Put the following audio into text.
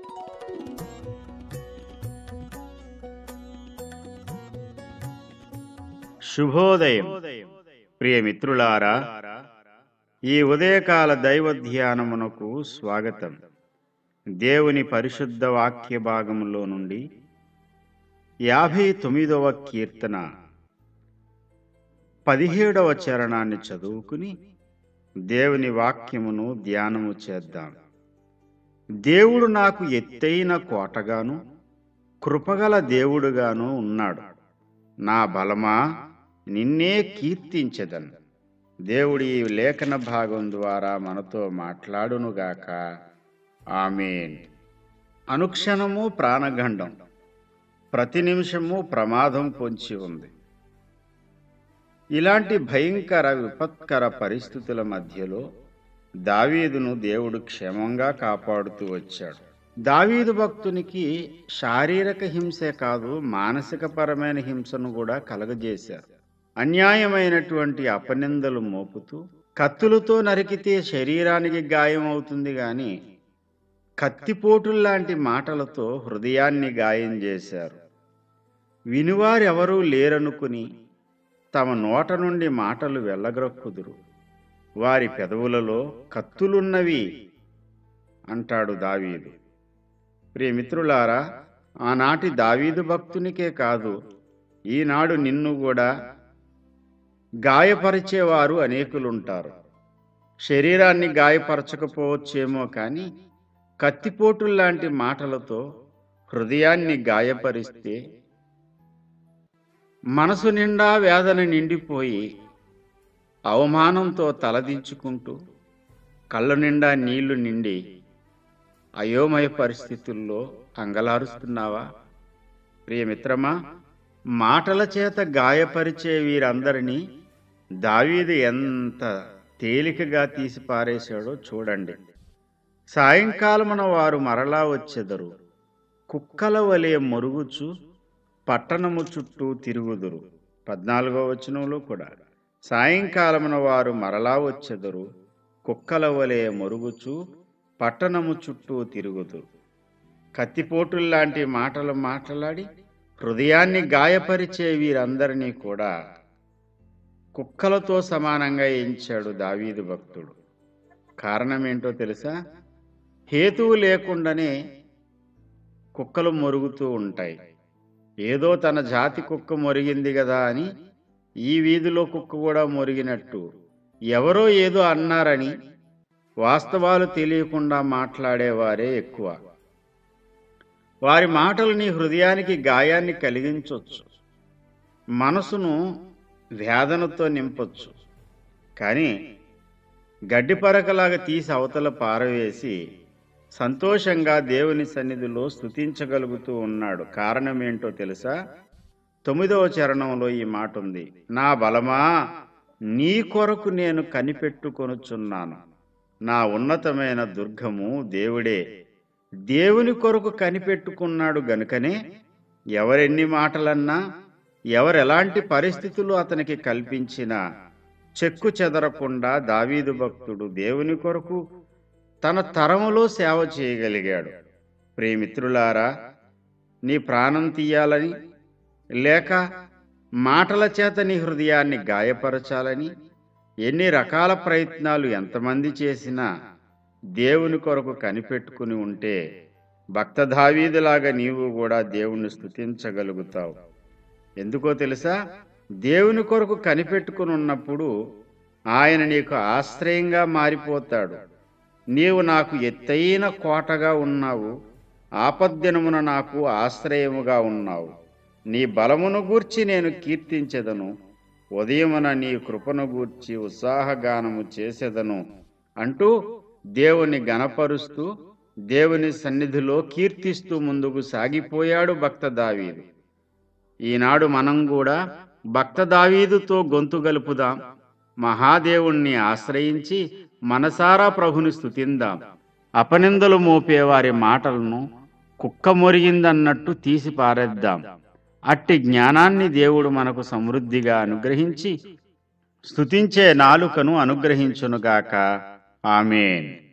శుభోదయం ప్రియమిత్రులారా, ఈ ఉదయకాల దైవ ధ్యానమునకు స్వాగతం. దేవుని పరిశుద్ధ వాక్య భాగములో నుండి 59వ కీర్తన 17వ చరణాన్ని చదువుకుని దేవుని వాక్యమును ధ్యానము చేద్దాం. దేవుడు నాకు ఎత్తైన కోటగాను కృపగల దేవుడుగాను ఉన్నాడు. నా బలమా, నిన్నే కీర్తించెదను. దేవుడి ఈ లేఖన భాగం ద్వారా మనతో మాట్లాడునుగాక. ఆమేన్. అనుక్షణము ప్రాణగండం, ప్రతి నిమిషము ప్రమాదం పొంచి ఉంది. ఇలాంటి భయంకర విపత్కర పరిస్థితుల మధ్యలో దావీదును దేవుడు క్షేమంగా కాపాడుతూ వచ్చాడు. దావీదు భక్తునికి శారీరక హింసే కాదు, మానసికపరమైన హింసను కూడా కలగజేశారు. అన్యాయమైనటువంటి అపనిందలు మోపుతూ కత్తులతో నరికితే శరీరానికి గాయం అవుతుంది గాని కత్తిపోటుల్లాంటి మాటలతో హృదయాన్ని గాయం చేశారు. వినువారెవరూ లేరనుకుని తమ నోట నుండి మాటలు వెళ్ళగ్రక్కుదురు. వారి పెదవులలో కత్తులున్నవి అంటాడు దావీదు. ప్రియమిత్రులారా, ఆనాటి దావీదు భక్తునికే కాదు, ఈనాడు నిన్ను కూడా గాయపరిచేవారు అనేకులుంటారు. శరీరాన్ని గాయపరచకపోవచ్చేమో కానీ కత్తిపోటుల్లాంటి మాటలతో హృదయాన్ని గాయపరిస్తే మనసు నిండా వేదన నిండిపోయి అవమానంతో తలదించుకుంటూ కళ్ళ నిండా నీళ్లు నిండి అయోమయ పరిస్థితుల్లో అంగలారుస్తున్నావా? ప్రియమిత్రమా, మాటల చేత గాయపరిచే వీరందరినీ దావీదు ఎంత తేలికగా తీసి పారేశాడో చూడండి. సాయంకాలమున వారు మరలా వచ్చెదరు, కుక్కల వలె మొరుగుచు పట్టణము చుట్టూ తిరుగుదురు. 14వ వచనంలో కూడా సాయంకాలమున వారు మరలా వచ్చెదరు, కుక్కల వలె మొరుగుచు పట్టణము చుట్టూ తిరుగుదురు. కత్తిపోటుల్లాంటి మాటలు మాట్లాడి హృదయాన్ని గాయపరిచే వీరందరినీ కూడా కుక్కలతో సమానంగా ఎంచాడు దావీదు భక్తుడు. కారణమేంటో తెలుసా? హేతువు లేకుండానే కుక్కలు మొరుగుతూ ఉంటాయి. ఏదో తన జాతి కుక్క మొరిగింది కదా అని ఈ వీధిలో కుక్క కూడా మొరిగినట్టు ఎవరో ఏదో అన్నారని వాస్తవాలు తెలియకుండా మాట్లాడేవారే ఎక్కువ. వారి మాటలు నీ హృదయానికి గాయాన్ని కలిగించవచ్చు, మనసును వేదనతో నింపొచ్చు. కానీ గడ్డిపరకలాగా తీసి అవతల పారవేసి సంతోషంగా దేవుని సన్నిధిలో స్తుతించగలుగుతూ ఉన్నాడు. కారణమేంటో తెలుసా? 9వ చరణంలో ఈ మాట ఉంది, నా బలమా, నీ కొరకు నేను కనిపెట్టుకొనుచున్నాను. నా ఉన్నతమైన దుర్గము దేవుడే. దేవుని కొరకు కనిపెట్టుకున్నాడు గనుకనే ఎవరెన్ని మాటలన్నా, ఎవరెలాంటి పరిస్థితులు అతనికి కల్పించినా చెక్కు చెదరకుండా దావీదు భక్తుడు దేవుని కొరకు తన తరములో సేవ చేయగలిగాడు. ప్రియమిత్రులారా, నీ ప్రాణం తీయాలని లేక మాటల చేత నీ హృదయాన్ని గాయపరచాలని ఎన్ని రకాల ప్రయత్నాలు ఎంతమంది చేసినా దేవుని కొరకు కనిపెట్టుకుని ఉంటే భక్త దావీదులాగా నీవు కూడా దేవుణ్ణి స్తుతించగలుగుతావు. ఎందుకో తెలుసా? దేవుని కొరకు కనిపెట్టుకుని ఉన్నప్పుడు ఆయన నీకు ఆశ్రయంగా మారిపోతాడు. నీవు నాకు ఎత్తైన కోటగా ఉన్నావు, ఆపద్దినమున నాకు ఆశ్రయముగా ఉన్నావు. నీ బలమును గూర్చి నేను కీర్తించెదను, ఉదయమున నీ కృపను గూర్చి ఉత్సాహగానము చేసెదను అంటూ దేవుని గణపరుస్తూ దేవుని సన్నిధిలో కీర్తిస్తూ ముందుకు సాగిపోయాడు భక్త దావీదు. ఈనాడు మనం కూడా భక్త దావీదుతో గొంతు గలుపుదాం. మహాదేవుణ్ణి ఆశ్రయించి మనసారా ప్రభుని స్తుతిందాం. అపనిందలు మోపేవారి మాటలను కుక్క మొరిగిందన్నట్టు తీసి పారేద్దాం. అట్టి జ్ఞానాన్ని దేవుడు మనకు సమృద్ధిగా అనుగ్రహించి స్తుతించే నాలుకను అనుగ్రహించునుగాక. ఆమేన్.